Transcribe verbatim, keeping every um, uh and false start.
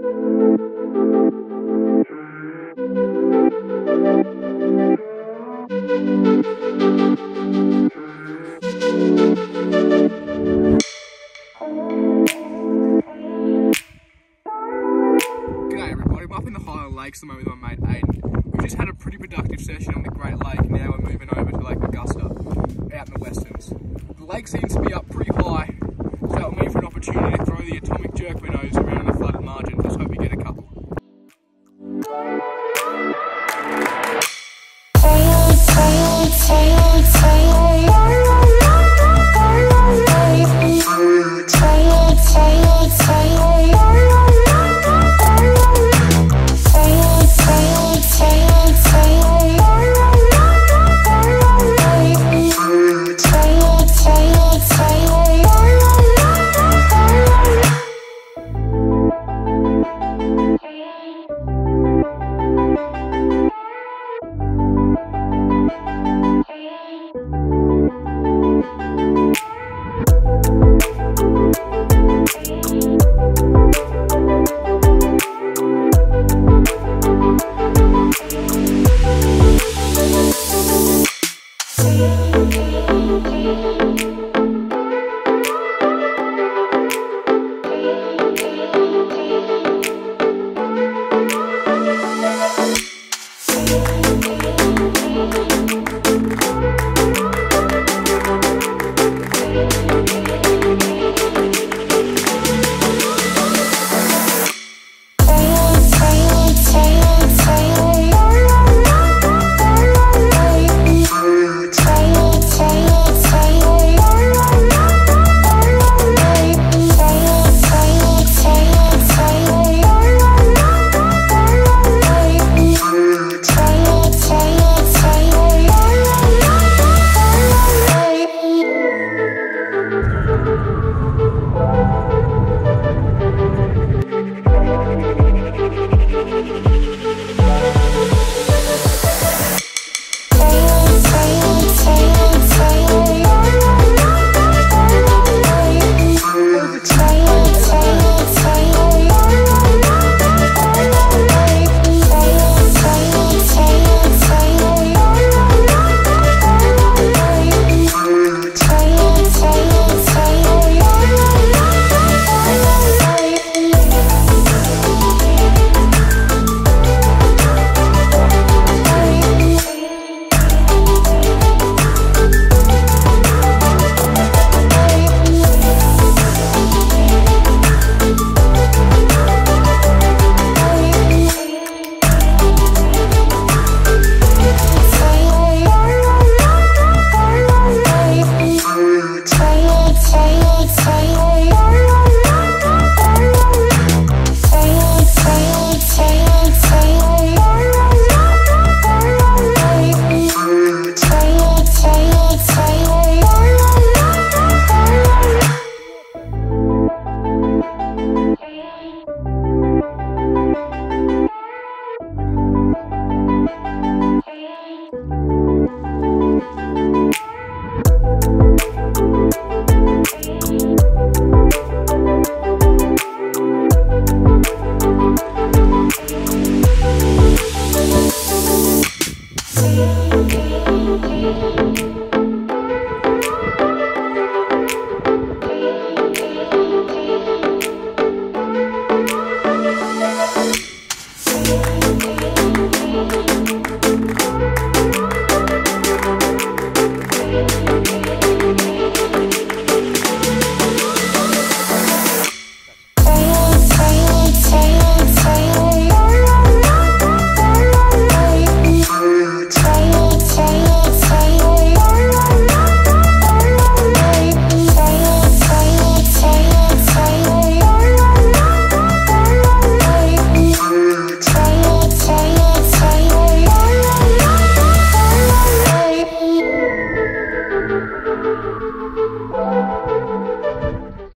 G'day everybody, I'm up in the Highland Lakes at the moment with my mate Aiden. We've just had a pretty productive session on the Great Lake. Now we're moving over to Lake Augusta, out in the Westerns. The lake seems to be up pretty high, so that'll mean for an opportunity to throw the atomic jerk minnows around in the flooded margin. Let's hope we get a couple. Thank you.